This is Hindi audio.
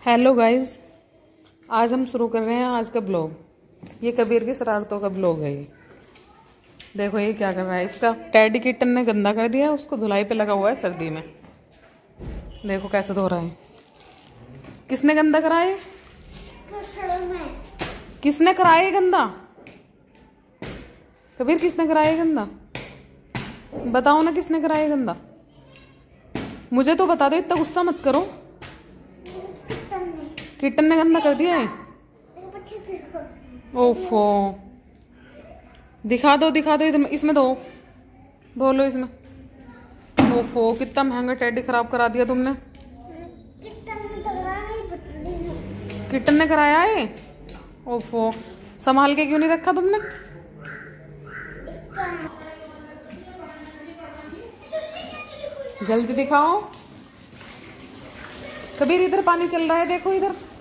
हेलो गाइस, आज हम शुरू कर रहे हैं आज का ब्लॉग। ये कबीर की शरारतों का ब्लॉग है। ये देखो ये क्या कर रहा है। इसका टैडी किटन ने गंदा कर दिया, उसको धुलाई पे लगा हुआ है सर्दी में। देखो कैसे धो रहा है। किसने गंदा कराया? किसने कराया गंदा? कबीर किसने कराया गंदा? बताओ ना किसने कराया गंदा। मुझे तो बता दो, इतना गुस्सा मत करो। किटन ने गंदा कर दिया है। ओफो, दिखा दो इसमें धो लो इसमें। ओफो, कितना महंगा टेडी खराब करा दिया तुमने। किटन ने कराया है। ओफो, संभाल के क्यों नहीं रखा तुमने? जल्दी दिखाओ। कबीर इधर पानी चल रहा है, देखो इधर।